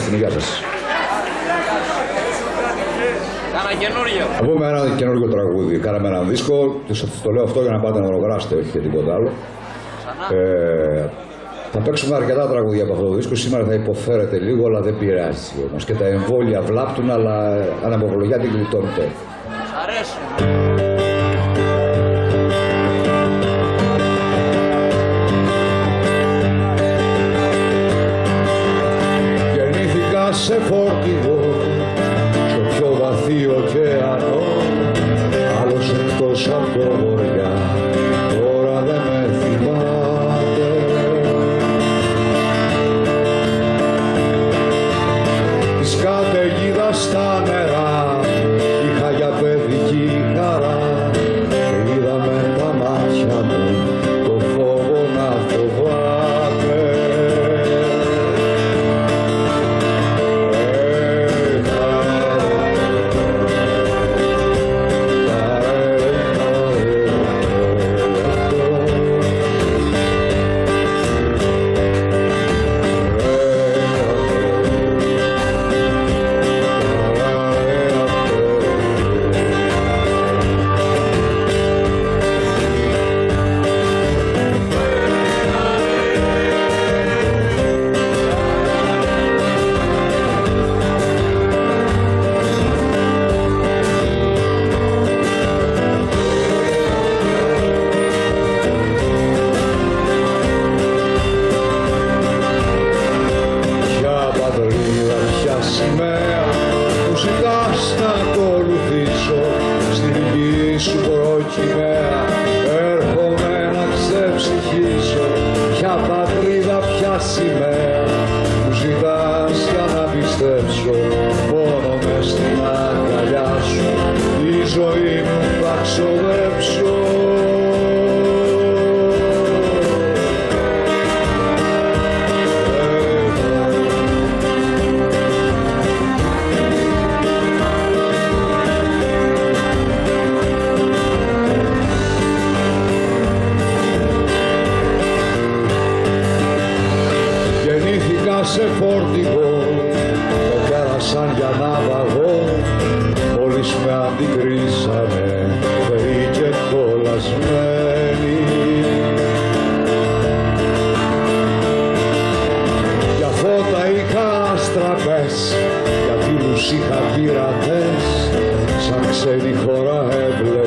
ευχαριστούμε. Γεια σας. Κάνα καινούριο. Θα πούμε ένα καινούριο τραγούδι. Κάναμε ένα δίσκο. Το λέω αυτό για να πάτε να αγοράσετε, όχι και τίποτα άλλο. Θα παίξουμε αρκετά τραγούδια από αυτό το δίσκο. Σήμερα θα υποφέρετε λίγο, αλλά δεν πειράζει όμως. Και τα εμβόλια βλάπτουν, αλλά αναποπολογιά την γλιτώνετε. Σ' αρέσουν. Γεννήθηκα σε φόρτιγο, στο πιο βαθύ ωκεανό, άλλος εκτός από το βορειά, τώρα δεν με θυμάται. Της καταιγίδας στα νερά είχα για παιδική χαρά και είδα με τα μάτια μου το φόβο να φοβάται. Σημαία που ζητάς να ακολουθήσω στην δική σου προκυμαία, έρχομαι να ξεψυχήσω. Ποια πατρίδα, ποια σημαία που ζητάς για να πιστέψω, μόνο μες στην αγκαλιά σου τη ζωή μου θα ξοδέψω. Σε φόρτιγο το πέρασαν για ναυαγό, μόλις με αντικρίσανε θεοί και κολλασμένοι. Για φώτα είχα αστραπές, για φίλους είχα πειρατές, σαν ξένη χώρα έβλεπα